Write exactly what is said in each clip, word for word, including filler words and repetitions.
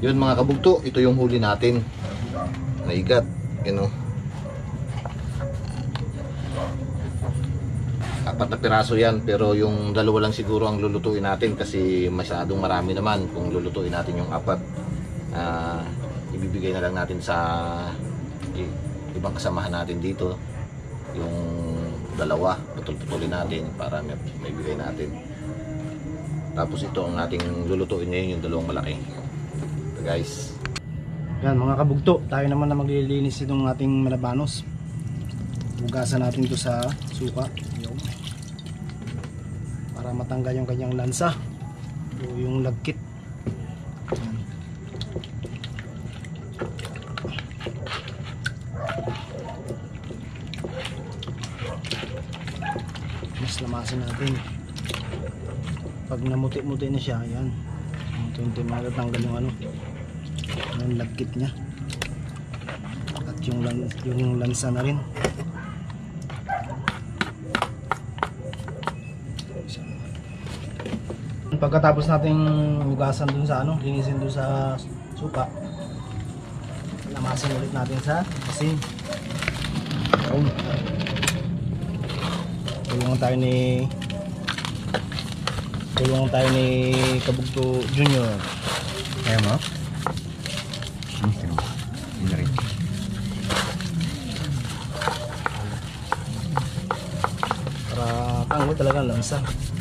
Yun mga kabugto, ito yung huli natin. Naigat, you know. Apat na piraso yan, pero yung dalawa lang siguro ang lulutuin natin kasi masyadong marami naman. Kung lulutuin natin yung apat, uh, ibibigay na lang natin sa ibang kasamahan natin dito. Yung dalawa, putol-putulin natin para may, may bigay natin. Tapos ito ang ating lulutuin ngayon, yung dalawang malaki. Ito guys. Yan mga kabugto, tayo naman na maglilinis itong ating malabanos. Hugasan natin ito sa suka. Yung, para matanggal yung kanyang lansa o yung lagkit. Yan. Mas lamasin natin. Pag namuti-muti na siya, yan. Ito yung matatanggal yung ano, yung lagkit niya. At yung, lan yung lansa na rin. Pagkatapos nating hugasan dun sa ano, linisin dun sa suka, lamasin ulit natin sa asin. Oh. Tulungan tayo ni Tulungan tayo ni Kabugto Junior. Ayaw mo? Hmm, sino? Hindi rin. Para tango talaga ang lansa.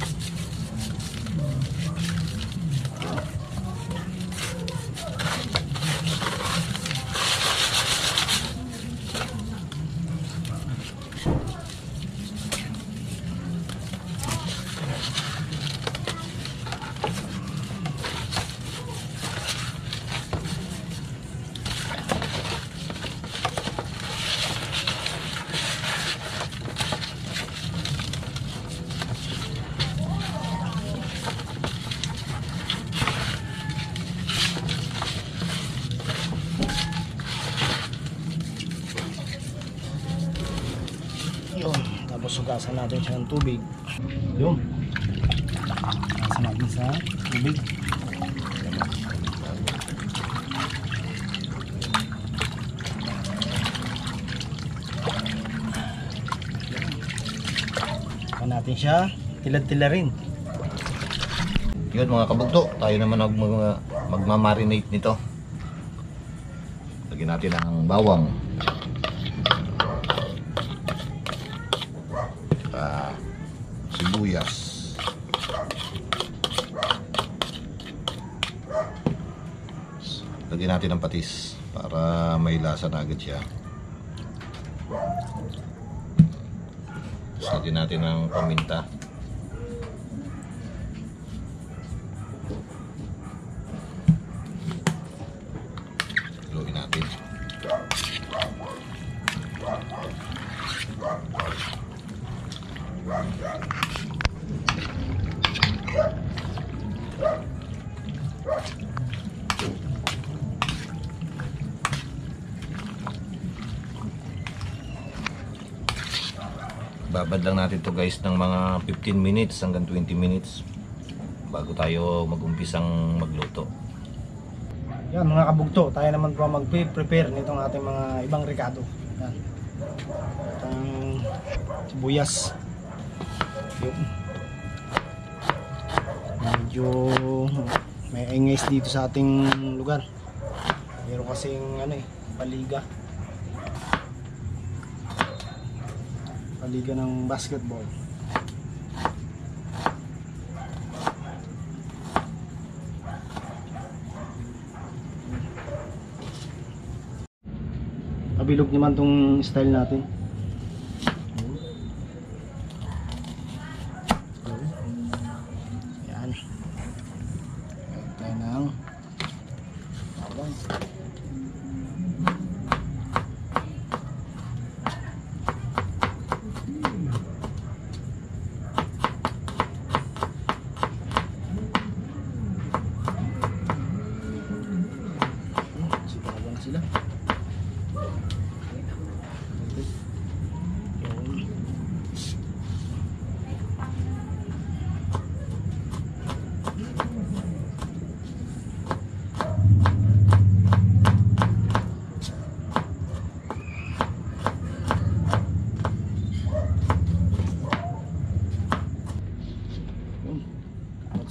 Yun, tapos sugasan natin siya ng tubig. Yun, sugasan natin sa tubig. Saka natin siya tilad-tilarin. Yun mga kabugto, tayo naman mag magmamarinate nito. Lagyan natin ang bawang, uh, sibuyas, lagyan natin ng patis para may lasa na agad siya. Tapos lagyan natin ng paminta. Haluin natin. Babad lang natin to guys ng mga fifteen minutes hanggang twenty minutes bago tayo mag-umpisang magluto. Yan mga kabugto, tayo naman po mag-prepare nitong ating mga ibang rekado. Yan. Itong sibuyas. Yun. Medyo may ingis dito sa ating lugar. Meron kasing ano eh, paliga. Paliga ng basketball. Kabilog naman tong style natin. Yan. Tayo ng bawang. Sila.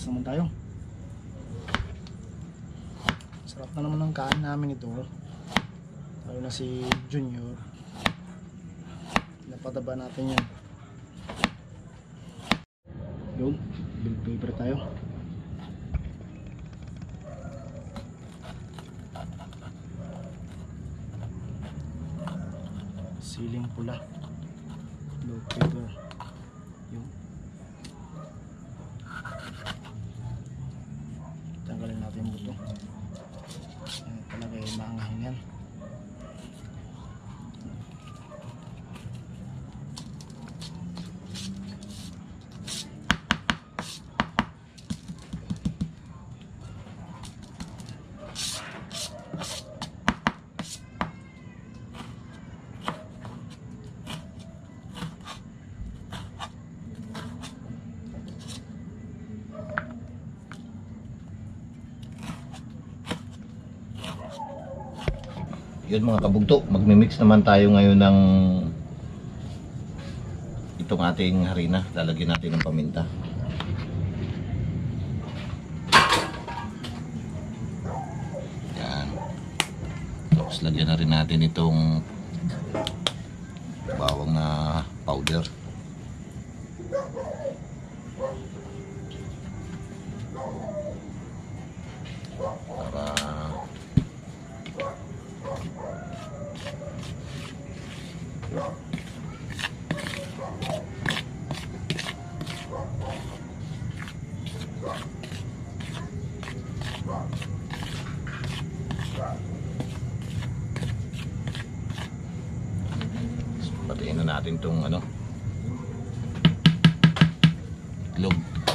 naman tayo. Sarap na naman ang kain namin ito. Lalo na si Junior. Napataba natin yan. Yun, bill paper tayo. Siling pula. Bill paper. Yun. Tanggalin natin yung buto. Ayan talaga yung maangahin yan. Yun mga kabugto, magmi-mix naman tayo ngayon ng itong ating harina. Lalagyan natin ng paminta. Yan. Tapos lagyan na rin natin itong bawang na powder. Para patiin na natin itong ano, itlog.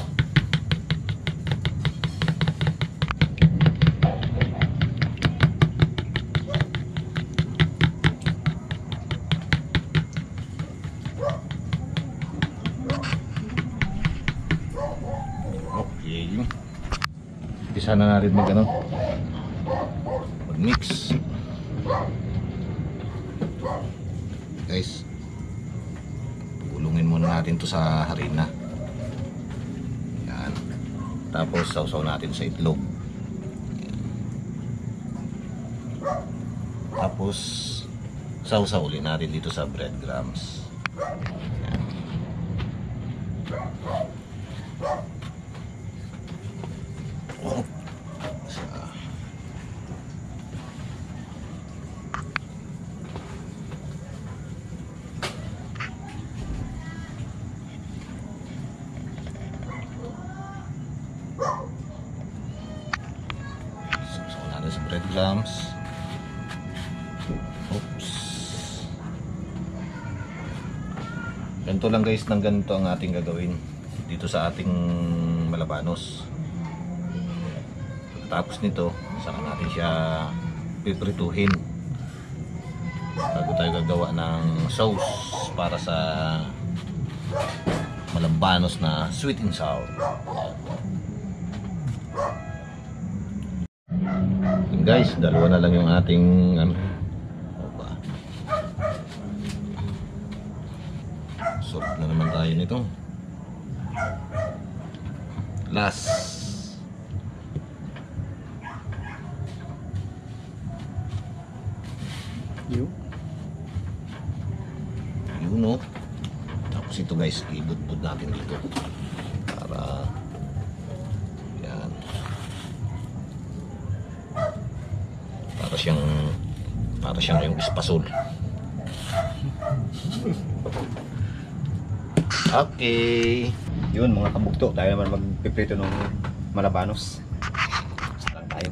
Okay, umpisa na natin mag ano, mag mix. Guys, kulungin muna natin to sa harina. Yan. Tapos sausaw natin sa itlog. Yan. Tapos sausaw ulit natin dito sa breadcrumbs. Yan. Oh. Sa breadcrumbs. Oops. Ganito lang guys, ng ganito ang ating gagawin dito sa ating malabanos. Tapos nito, saka natin siya piprituhin bago tayo gagawa ng sauce para sa malabanos na sweet and sour. Guys, dalawa na lang yung ating ano, opa. Sarap na naman tayo nito. Last. Yun. Yun no. Tapos ito guys, ibudbud natin dito para yan. Para siyang para siyang yung espasol. Okay. Yun mga kabugto, tayo naman magpiprito ng malabanos. Saan tayo?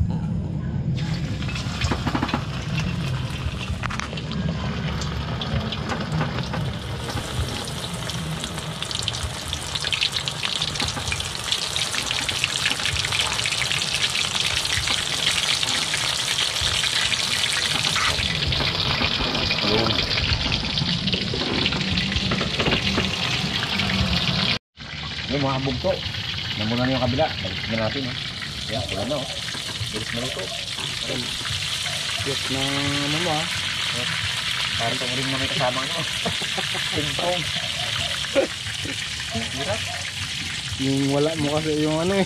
Yung mga bugto, namuna na yung kabila, balik na natin. Oh. Yan, wala na. Oh. Bilis na ito. Ay, cute na ano mo ah. Parang itong ring na may kasama ano. Ping-pong. Hirap. Yung wala mo kasi yung ano eh.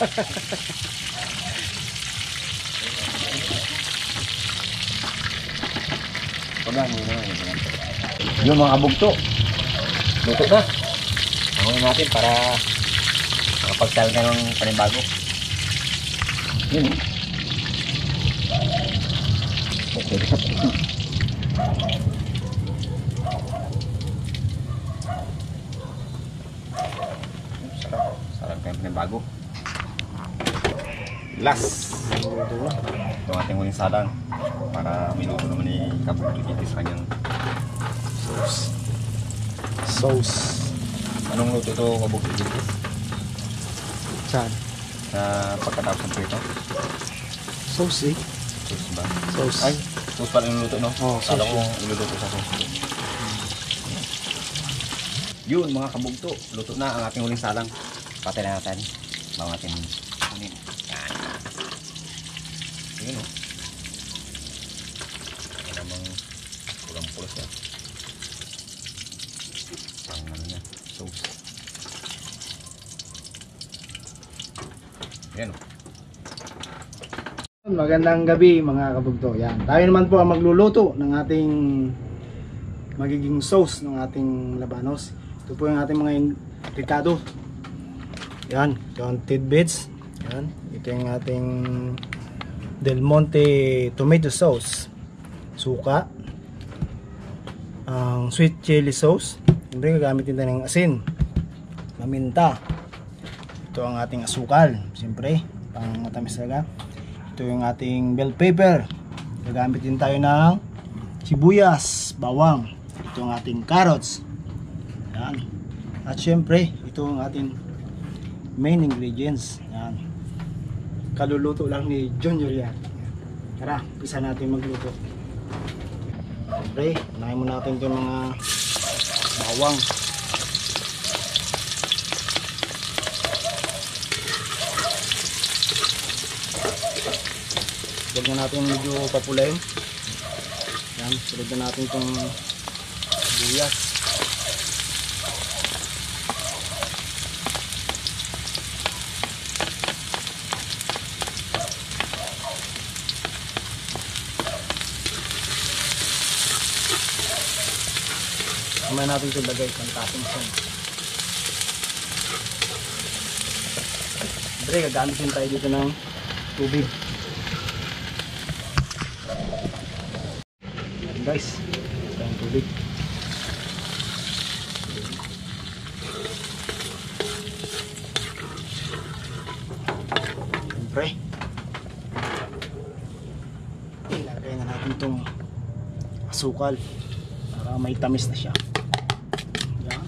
Wala, hindi na. Yung mga bugto. Luto na. Hanguin natin para makapagsabi ka ng panibago. Yun. Okay. Sarap. Sarap kayong panibago. Last. Luto na. Ito ang ating huling salang para minuto naman ni Kapag-Ligiti sa kanyang Sauce. Sauce. anong luto ito, Kapag-Ligiti? Saan? Sa pagkatapos ng prito? Sauce eh. Sauce ba? Sauce. Ay, sauce pala yung luto, no? Oo, Kala sauce ko iluluto sa sauce. Yun, mga kabugto. Luto na ang ating huling salang. Patay na natin. Bago natin kunin. Yan. Yun, oh. Yan namang kulang pulos yan. Ang ano niya, sauce. Yan, oh. Magandang gabi mga kabugto. Yan. Tayo naman po ang magluluto ng ating magiging sauce ng ating labanos. Ito po yung ating mga ricado. Yan, yung tidbits. Yan, ito yung ating Del Monte tomato sauce. Suka. Ang sweet chili sauce. Siyempre gagamitin tayo ng asin. Paminta. Ito ang ating asukal. Siyempre, pang matamis talaga. Ito yung ating bell pepper. Gagamit din tayo ng sibuyas, bawang. Ito ang ating carrots. Yan. At syempre, ito ang ating main ingredients. Yan. Kaluluto lang ni Junior yan. Tara, pisa natin magluto. Syempre, unahin muna natin itong mga bawang. Huwag na natin medyo papulayin. Yan, sunod na natin itong sibuyas. Kamay natin ito lagay, pang-topping siya. Siyempre, gagamitin tayo dito ng tubig. Guys, ito ang tubig. Siyempre, ilagay na natin itong asukal para may tamis na siya. Yan.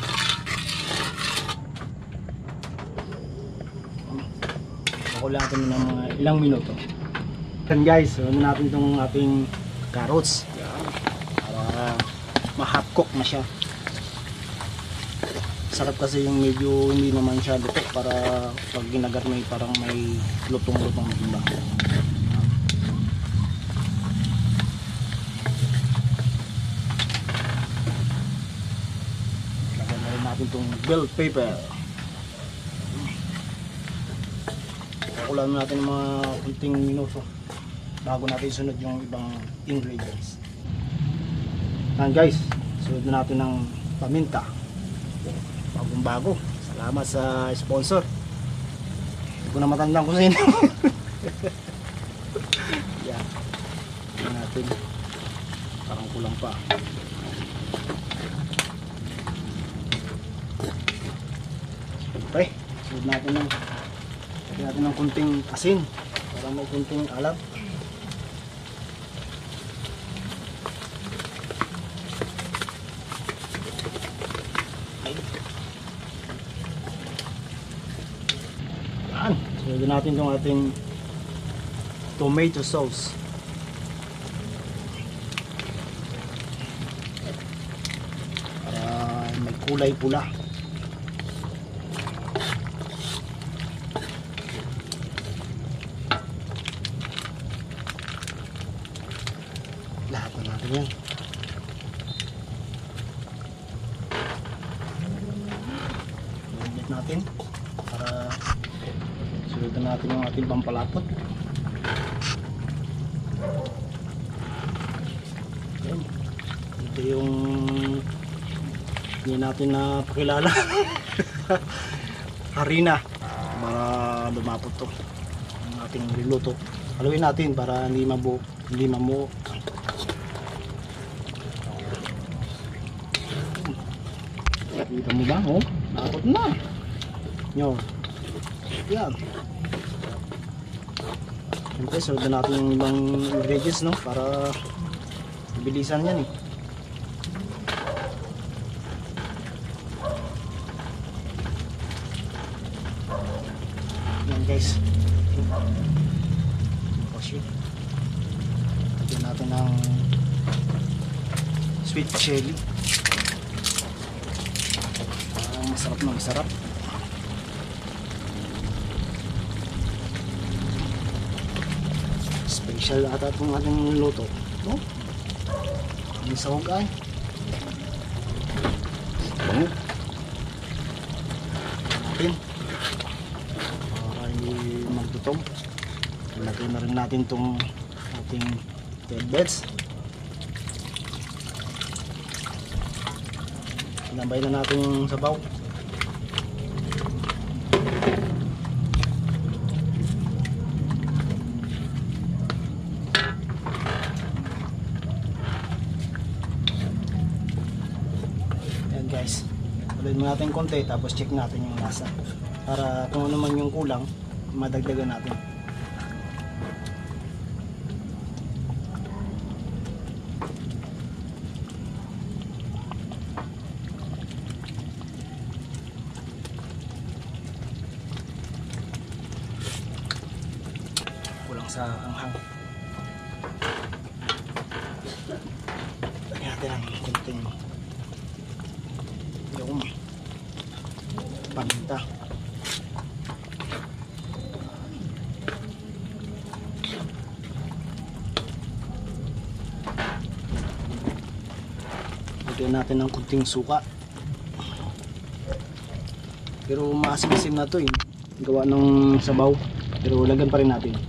Pakulang natin ng mga ilang minuto. Yan guys, so natin itong ating carrots. Para ma-hot cook na siya. Sarap kasi yung medyo hindi naman siya luto para pag ginagat may parang may lutong-lutong diba. Lagyan na rin natin itong bell pepper. Pakulan natin ng mga kunting minuto bago natin sunod yung ibang ingredients. Yan guys, sunod na natin ng paminta. Bagong bago. Salamat sa sponsor. Hindi ko na matandang kung sino. Yan. Yan natin. Parang kulang pa. Siyempre, sunod natin ng lagyan natin ng kunting asin para may kunting alam. Yan, sunod natin itong ating tomato sauce. Para may kulay pula. Lahat na natin yan. natin para sulitan natin yung ating pampalapot. Ayan. Ito yung hindi natin na pakilala. Harina para lumapot to ang ating niluto. Haluin natin para hindi mabuo, hindi mamuo. Kita mo ba? Oh, nakapot na. Nyo. Yan. Siyempre, sunod na natin yung ibang ingredients, no? Para bilisan yan eh. Yan guys. Oh shit. Lagyan natin ng sweet chili. Parang masarap na masarap. Special ata itong ating luto. No? Ang sahog ay. Bango. Natin. Para hindi magdutong. Lagay na rin natin itong ating tidbits. Sinabay na natin yung sabaw. Ayan guys, ulit mo natin konti tapos check natin yung lasa para kung ano man yung kulang madagdagan natin. Kulang sa anghang. Lagyan natin ang konting yung paminta. Lagyan natin ng konting suka. Pero maasim-asim na to eh. Gawa ng sabaw. Pero lagyan pa rin natin.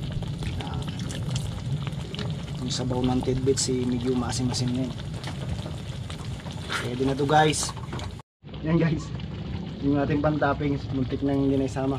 Yung sabaw ng tidbits eh, medyo maasim-asim na yun. Pwede na to guys. Yan guys. Yung ating pan-toppings, muntik na hindi na isama.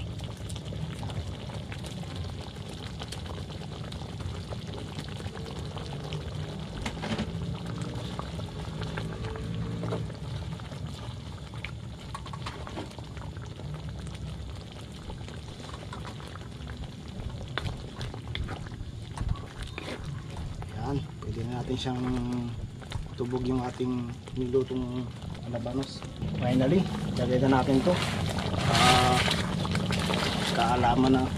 Yan, pwede na natin siyang tubog yung ating nilutong alabanos. Finally, lagay na natin to. Uh, kaalaman na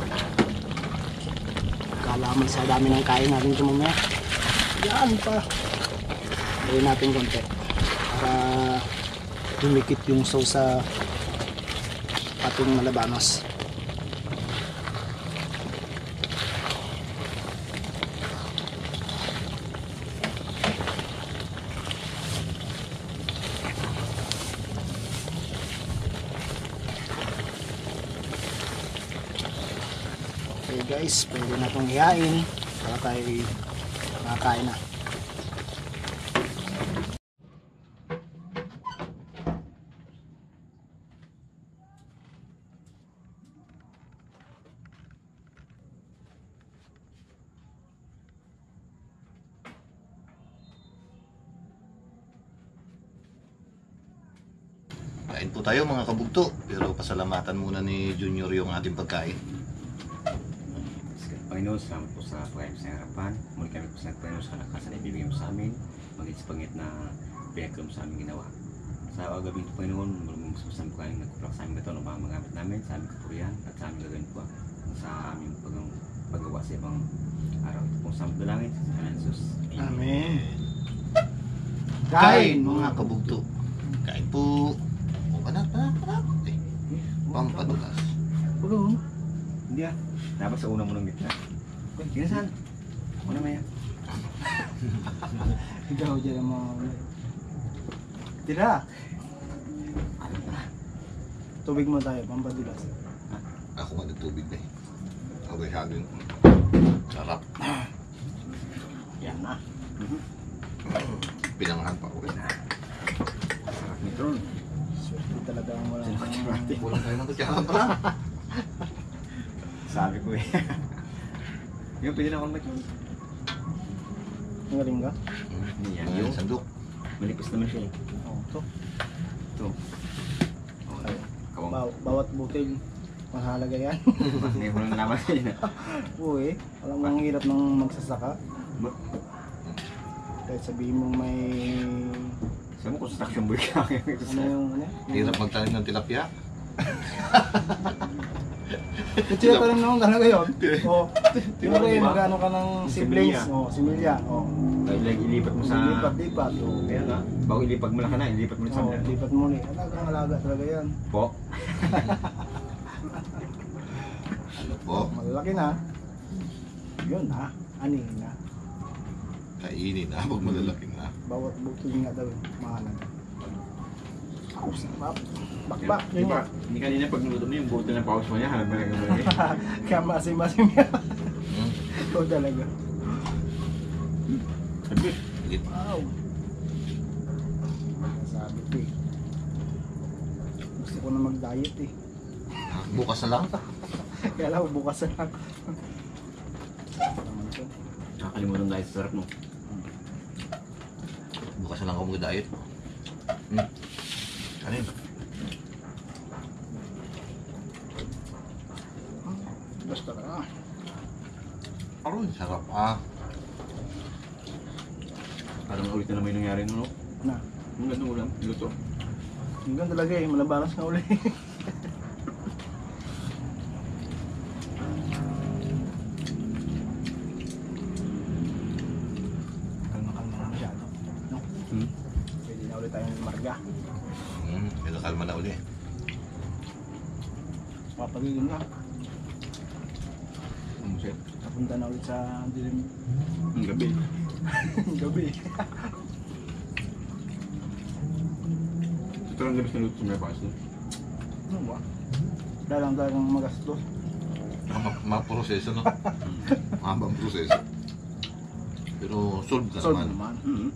kaalaman sa dami ng kain natin ito mamaya. Yan pa. Lagay natin konti para dumikit yung sauce sa ating alabanos. Okay guys, pwede na itong ihain para tayo makakain na. Kain po tayo mga kabugto, pero pasalamatan muna ni Junior yung ating pagkain. Panginoon, salamat po sa pagkain sa harapan. Muli kami po sa Panginoon sa lakas na ibibigay mo sa amin. Maging sa pangit na pinagkam sa aming ginawa. Sa agabi ito Panginoon, marumong sa pasang pagkain nagkuplak sa aming gato na mga magamit namin sa aming kapurihan at sa aming gagawin po sa aming paggawa sa ibang araw. Ito pong samot dalangin sa Panginoon Jesus. Amen. Kain mga kabugto. Kain po. O panat, panat, panat. Eh, pampadulas. Puro. Hindi ah. Dapat sa una mo ng gitna. Uy, ginasan. Una maya. Ikaw dyan ang mga... Tira. Ano na? Tubig mo tayo, pampadulas. Ako nga nagtubig na eh. Okay, hagin. Sarap. Yan na. Pinangahan pa ko eh. Sarap nito. Swerte talaga ang wala. Walang tayo ng kutsara pa. Sabi ko eh. Yung pwede na akong mag Ngaling ka? Hindi yan. Yung Yung sandok. manipis naman siya eh. Oo, ito. Ito. Okay. Kawang. Baw bawat butil, mahalaga yan. Ngayon ko lang nalaman sa'yo na. Uy, alam mo ang hirap ng magsasaka. Ba- Kahit sabihin mong may... Sabi mo, construction boy ka. Ano yung ano? Hirap magtanim ng tilapia. Kutsi pa rin naman talaga yun. Oo. Di ba rin, Diba? magano ka ng Similya. siblings? Oo, similya. Oo. Like, ilipat mo sa... Lipat-lipat. Oo. Kaya nga. Bago ilipat mo lang ka na, ilipat mo lang sa Oo, mga. lipat mo ulit. Alagang alaga talaga yan. Po. Ano po? Malalaki na. Yun na. Anin na. Kainin na pag malalaki na. Bawat butil nga daw yun. Mahalaga. Ako sarap. Bakbak. Di Yun ba? yan. Hindi kanina pag niluto mo yung buto ng paus mo niya, halag malaga malaga. Kaya masim-masim yan. Hmm? Ito talaga. Sabi, Higit. Wow. Sabi ko eh. Gusto ko na mag-diet eh. Bukas na lang. Kaya lang, bukas na lang. nakakalimutan dahil sa sarap mo. Bukas na lang ako mag-diet. Hmm. Ano yun? Basta na. Aroy, sarap ah. Parang ulit na naman yung nangyari no? Na. Ang ganda ulam, luto. Ang ganda talaga eh. Malabanas na uli. Kalma-kalma na masyado. No? Hmm? Pwede na ulit tayong marga. Hmm, medyo kalma na uli. Papagiging na. Ang set. Napunta na ulit sa dilim Ang gabi. gabi. Ito lang gabi sa luto sa may paso. Ano ba? Dalang dalang magastos. Ma- Ma-proseso no? Mahabang proseso. Pero solve ka Solve naman. naman. Hmm.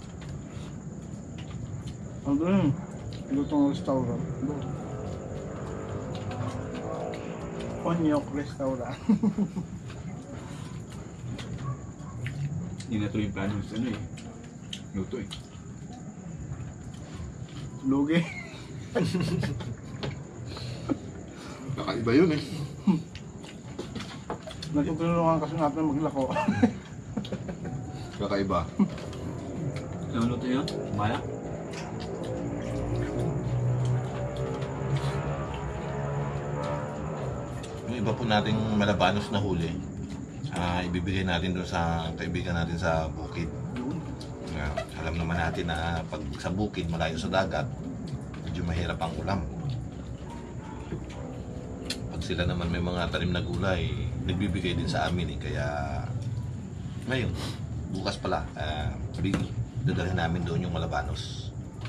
Ang doon. Lutong restaurant. Doon. Onyok restaurant. Hindi na ito yung plano sa ano eh. Luto eh. Lugi. Kakaiba yun eh. Natutulungan kasi natin maglako. Kakaiba. Ano luto yun? Maya? Yung iba po nating malabanos na huli, ah ibibigay natin doon sa kaibigan natin sa bukid. Ah, alam naman natin na pag sa bukid, malayo sa dagat, medyo mahirap ang ulam. Pag sila naman may mga tanim na gulay, nagbibigay din sa amin eh. Kaya ngayon, bukas pala, ah dadalhin namin doon yung malabanos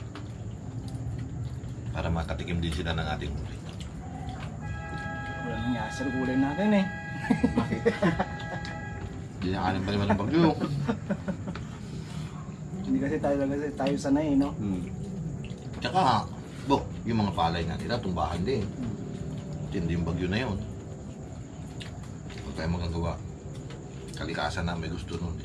para makatikim din sila ng ating huli. Wala nangyari sa gulay natin eh. Bakit? Hindi nakalim pa naman ng bagyo. Hindi kasi tayo talaga tayo sanay, no? Hmm. Tsaka, bo, yung mga palay nga nila, tumbahan din. Hindi yung bagyo na yun. Huwag tayo magagawa. Kalikasan na may gusto nun.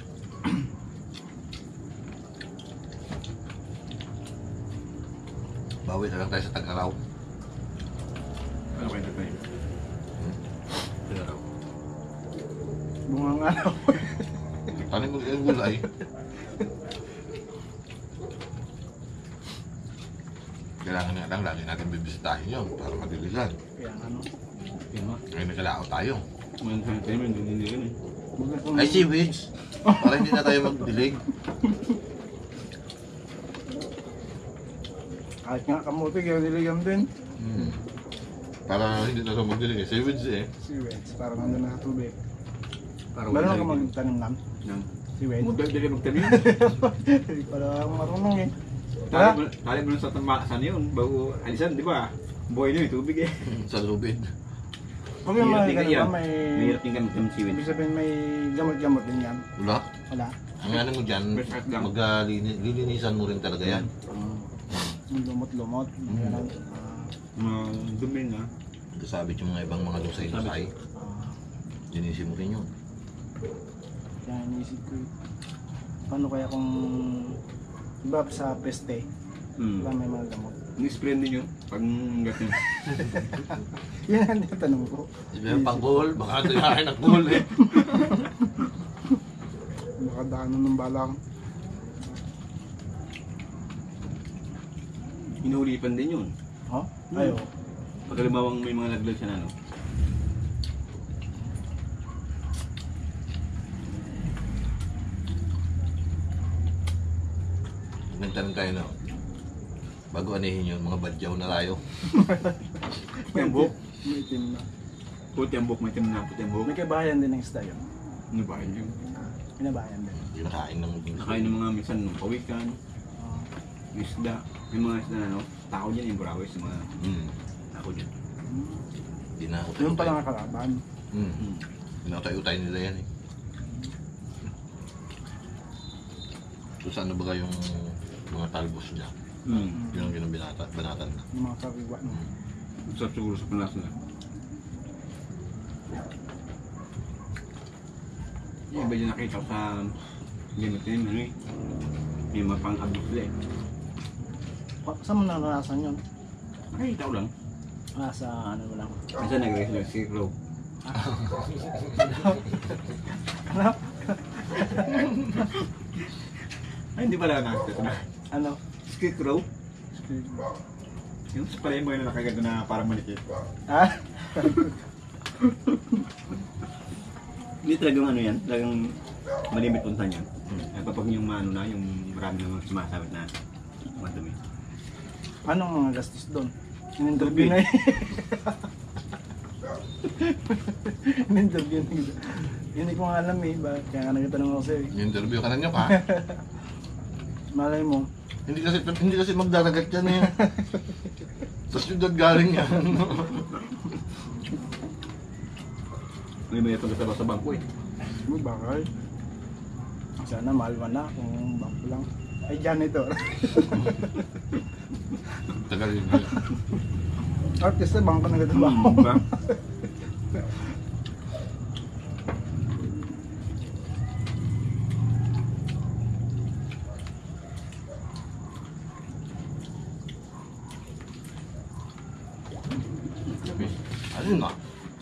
Bawi na lang tayo sa Tag-Araw. Ano kayo na tayo? Tag-Araw. Bungang araw. Tanim mo yung gulay. Kailangan nga lang lagi natin bibisitahin yun para madiligan. Kaya ano. Yan mo. Ngayon nagkalao tayo. Kumain tayo tayo, hindi hindi rin eh. Bukas kung- Ay, seaweeds! Para hindi na tayo magdilig. Kahit nga kamuti, kaya niligam din. Hmm. Para hindi na tayo magdilig. Eh. Seaweeds eh. Si Weds, parang nandun na sa tubig. Para Meron wala ka yung- magtanim lang. Nang. Si Weds. Mudag dali magtanim. Hindi pala ako marunong eh. Tali mo, tali mo lang sa tamba, saan yun? Bago alisan, di ba? Buhay na yung tubig eh. Sa lubid. Pag may mga din ganun yan. ba, may... Mahirap din kami ng siwit. Ibig sabihin may gamot-gamot din yan. Wala. Wala. Ang ano mo dyan, May sakit lang. maglilinisan mo rin talaga yan. Yung lumot-lumot. Mm. Ganun. Mga dumi na. Kasabit yung mga ibang mga lusay-lusay. Ah, Linisin mo rin yun. kaya iniisip ko, paano kaya kung iba sa peste, Hmm. wala may mga gamot. Ni-spray din yun. Pag gatin. Yan ang tanong ko. Sabi yung pang-goal, baka ito yung akin ng goal eh. Baka daanan ng balang. Inuulipan din yun. Ha? Ayo. Pag halimawang may mga laglag siya na ano. Nagtanong tayo no. Bago anihin yun, mga badyaw na tayo. Puti ang buhok. May itim na. Puti ang buhok, may tim na puti ang buhok. May kabayan din ng isda yun. Ano ba yun? Pinabayan din. Hindi nakain ng Nakain ng mga minsan ng pawikan, Ah, isda. Yung mga isda na ano, tao dyan yung burawis, yung mga Hmm. tao dyan. Hindi na yun pala nga kalaban. Hmm. Hmm. Pinatay-utay nila yan eh. So saan na ba yung mga talbos niya? Hmm. Yun ang ginang binata, banatan na. Yung mga kariwa. No? Sarap siguro sa panas na. Yung iba dyan nakita ko sa gamit din, ano eh. May mga pang-abit sila eh. Pa- Saan mo naranasan yun? Nakita ko lang. Ah, sa ano mo lang. Minsan nag-race lang si Crow. Ano? Ay, hindi pala nakita na. Ano? Scarecrow? Yung sa pala mo yun na nakaganto na parang malikit. Ah? Hindi talagang ano yan, talagang malimit punta niyan. Hmm. Kapag yung maano na, yung marami namang sumasabit na madumi. Anong mga gastos doon? In-interview na eh. In-interview na yun. Hindi ko nga alam eh. Ba? Kaya nga nagtatanong ako sa'yo eh. Interview ka na nyo ka. Malay mo. Hindi kasi hindi kasi magdaragat yan eh. Sa syudad galing yan. May may itong kasama sa bangko eh. May bakal. Sana malwa na kung bangko lang. Ay, janitor. Tagal yun. Artist na bangko na gatabaho. Hmm, ba? Ano na?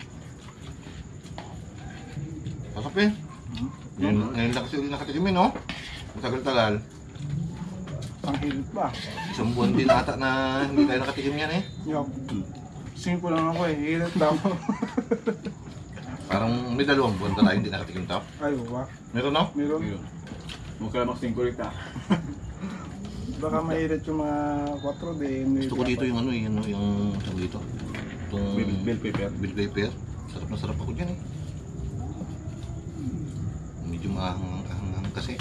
Pasok eh. Ngayon, ngayon lang kasi ulit nakatikim eh, no? Matagal-tagal. Ang hilit pa. Isang buwan din ata na hindi tayo nakatikim yan eh. Yup. Simple lang ako eh. Hilit daw. Parang may dalawang buwan na tayo hindi nakatikim to. Ay, wala. Meron no? Meron. Huwag ka lamang singkulit ah. Baka mahirit yung mga kwatro din. Gusto ko dito yung ano eh, yung, yung tawag dito. Itong Bell, bell pepper. bell pepper. Sarap na sarap ako dyan eh. Medyo mahang kasi.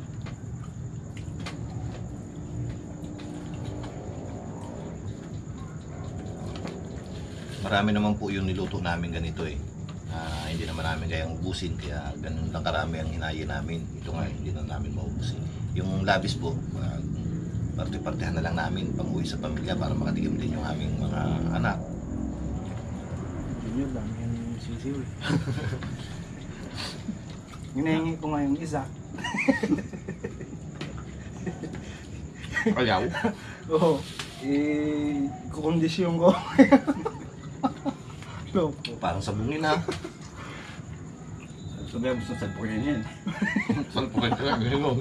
Marami naman po yung niluto namin ganito eh. Ah, hindi naman namin kayang ubusin kaya ganun lang karami ang hinayin namin. Ito nga hindi na namin maubusin. Yung labis po, uh, parte-partehan na lang namin pang uwi sa pamilya para makatikim din yung aming mga anak. Junior lang. Yan yung sisiw eh. Hinahingi ko nga yung isa. Ayaw. Oo. Eh, kukondisyon ko. Loko. Parang sabungin na. Sabi mo sa sagpo yan yan. Salpukin ka lang. Ganun.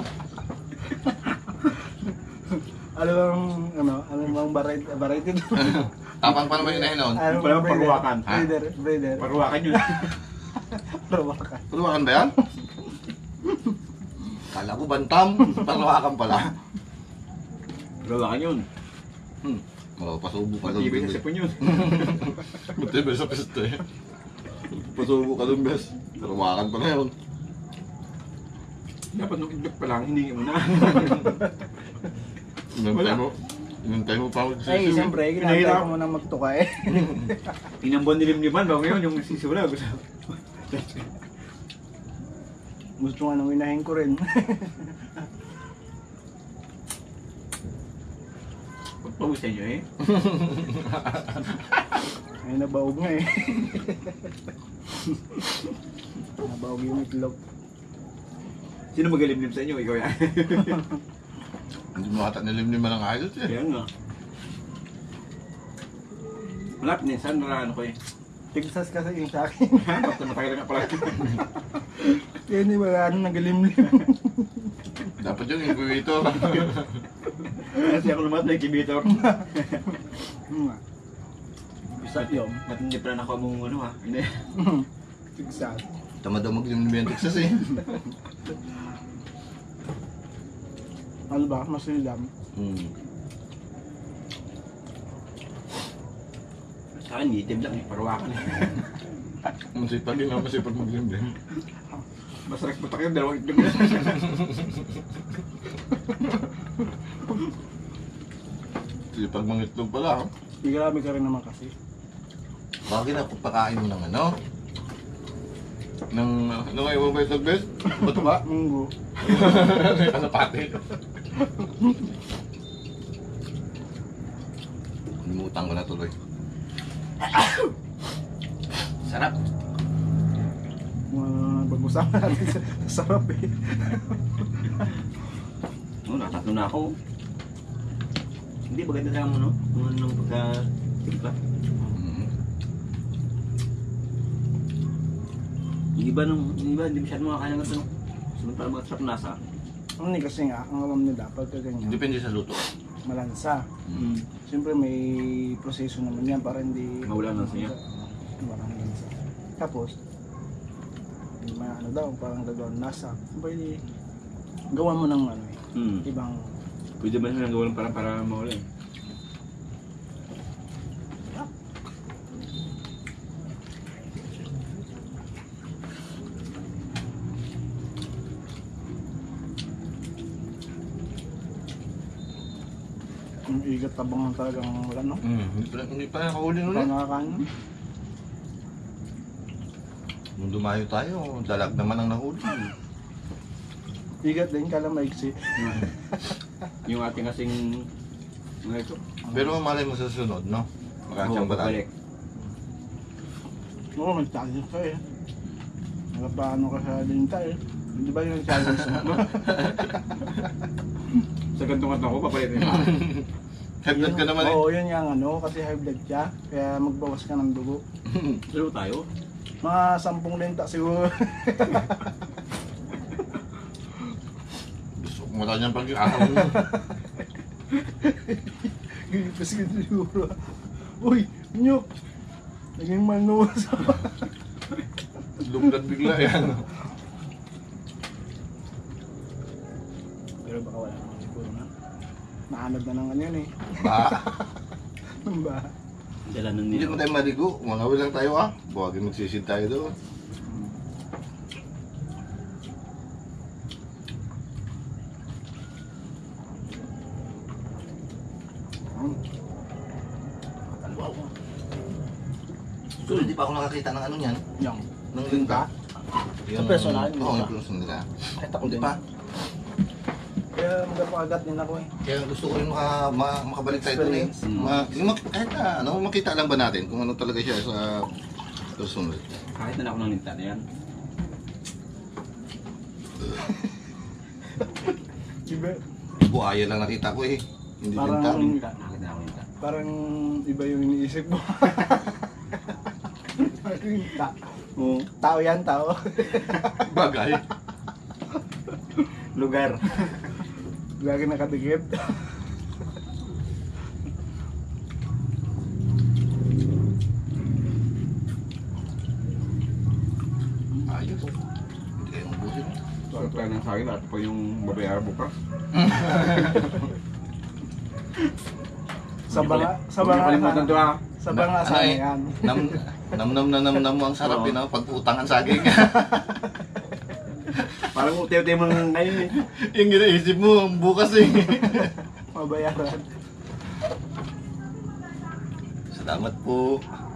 Alam bang, ano, alam bang variety, variety doon? Tapang pa naman yung nahinon. Alam Wala bang pagwakan, ha? Breeder, breeder. Paruwakan yun. Pagwakan. Paluwakan ba yan? Kala ko bantam. Paluwakan pala. Paruwakan yun. Hmm. Oh, pasubo ka doon. Matibay na sipon yun. Matibay sa peste. Pasubo ka doon, bes. Paluwakan pala yun. Dapat nung itlog pa lang, hiningi mo na. Wala. Wala. Mo, Hintay mo pa ako Ay, siyempre, ginantay ko muna magtuka eh. Inambon nilim-liman bago yun yung sisimula. Gusto. Gusto nga nang inahin ko rin. Pagpawis sa inyo eh. Ay, nabaog nga eh. Nabaog yung itlog. Sino magalimlim sa inyo? Ikaw yan. Hindi mo ata nilimliman ng ayos eh. Kaya nga. Malapit din. Saan na ano ko eh? Tigsas kasi yung sa akin. Basta matagal nga pala. Kaya hindi wala nang nagalimlim. Dapat yung incubator. Kasi ako lumat na incubator. Hmm. Bisa yun. Matindi pala na ako mong ano ha. Hindi. Tigsas. Tamad daw maglimlim yung Texas eh. Ano ba? Masilam. Hmm. Sa akin, native lang eh. Parawakan eh. Masipag yun, masipag maglimlim. Masarap putak yun, dalawang itlog na. Sipag mangitlog pala. Grabe ka rin naman kasi. Bakit na pagpakain mo ng ano? Ng, ano nga yung mabait ng best? Bato ba? Munggo. Ano pati? Limutan ko na tuloy. Sarap. Uh, Pag-usapan natin sa sa sarap eh. Oo, nakatatlo na ako. Hindi, maganda lang mo no? Kung ano nung pagka-timpla. Mm. Yung iba nung, yung iba, hindi masyado makakaya ng ito no? Sunod para mga trap nasa. Ano ni kasi nga, ang alam nila pagka ganyan, Depende sa luto. malansa. Mm. Siyempre may proseso naman yan para hindi Mawala ng lansa niya. Parang lansa. Tapos, may ano daw, parang gagawin nasa. Pwede, gawa mo ng ano eh, Mm. ibang, Pwede ba siya nang gawin para para mawala eh? yung igat tabang ng talagang wala no? Mm. Hindi pa, hindi pa nakahuli ulit. Parang nakakain. Nung dumayo tayo, dalag naman ang nahuli. Igat din, kala maiksi. Yung ating kasing mga ito. Pero malay mo sa sunod, no? Makakasang ba tayo? balik. Oo, may challenge ka eh. Nakapaano ka sa linta eh. Hindi ba yung challenge mo? Sa gantong ako, papalitin mo. Hagdan ka naman eh. Oo, yun yung ano, kasi high blood siya. Kaya magbawas ka ng dugo. Salo tayo. Mga sampung linta siguro. Gusto ko mata niyang pag-araw mo. Gipis ka siguro. Uy, nyok! Naging manuwas ako. Lumlad bigla yan. Pero baka wala naman siguro na. Nahanap na ng ano yun eh. Ba? Ng ba? Dala ng Hindi mo tayo maligo. Mangawin lang tayo ah. Buwagin magsisid tayo doon. Hmm. Wow. So, hindi pa ako nakakita ng ano niyan. Yung. Ng linta. Sa personal, hindi Oo, pa. yung personal nila. Kahit ako Hindi din. pa. Kaya magpakagat din ako eh. Kaya gusto ko rin maka, ma, makabalik tayo doon eh. Experience. Ma, yung, mak- kahit na, ano, makita lang ba natin kung ano talaga siya sa personal. Kahit na ako ng linta na yan. Iba, Buhaya lang nakita ko eh. Hindi Parang- linta. Linta, nakita na ako linta. parang iba yung iniisip mo. Ta Oo. tao yan, tao. Bagay. Lugar. Lagi nakadikit. Ayos. Hindi kayo mabusin. Sarap tayo ng saging at pa yung babayar bukas. Sa banga, sa Huwag niyo banga kalimutan to sana. ha. Sa banga Na- sana ano eh, yan. Nam, namnam na namnam mo ang sarap Oo. yun ah, pag utangan saging. Parang utiw-utiw mo ng ngayon eh. Yung ginaisip mo, bukas eh. Mabayaran. Salamat po.